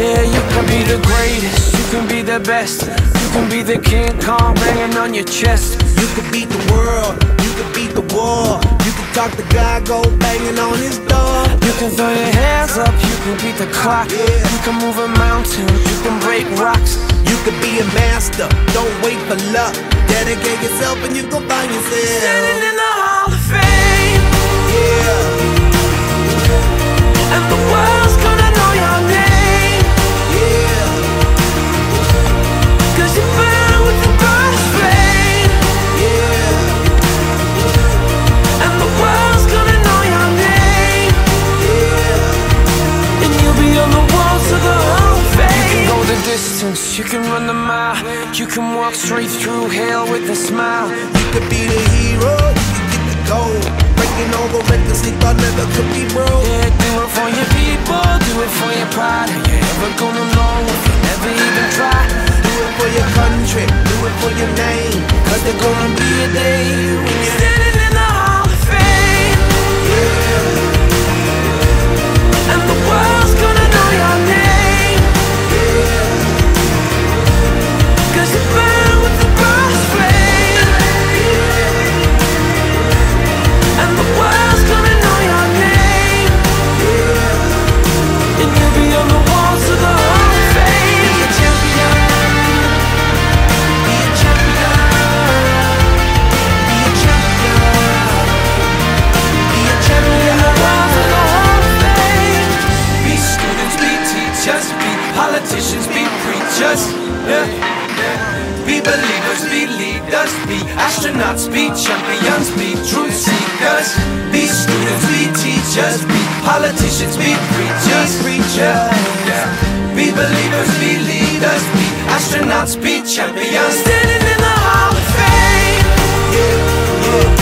Yeah, you can be the greatest, you can be the best, you can be the King Kong banging on your chest. You can beat the world, you can beat the war. You can talk to God, go banging on his door. You can throw your hands up, you can beat the clock. Yeah. You can move a mountain, you can break rocks. You can be a master, don't wait for luck. Dedicate yourself and you gon' find yourself Standing in the Hall of Fame. Yeah, And the world's gonna know your name. yeah. Cause you burn with the brightest flame. Yeah, And the world's gonna know your name. yeah. And you'll be on the walls of the Hall of Fame. You can go the distance, you can run the mile. You can walk straight through hell with a smile. You could be the hero, you can get the gold. Breaking all the records they thought never could be broke. Yeah, do it for your people, do it for your pride. Are you ever gonna know if you never even try? Do it for your country, do it for your name. Cause there's gonna be a day when you're Standing in the Hall of Fame. And the world's gonna know your name. Cause you burn with the brightest flame. And the world's gonna know your name. And you'll be on the walls of the Hall of Fame. Be a champion, be a champion, be a champion, be a champion. The walls of the Hall of Fame. Be students, be teachers, be politicians, be preachers, yeah. Be believers, be leaders, be astronauts, be champions, be truth seekers. Be students, be teachers, be politicians, be preachers, yeah. Be believers, be leaders, be astronauts, be champions. Standing in the Hall of Fame. Yeah, yeah.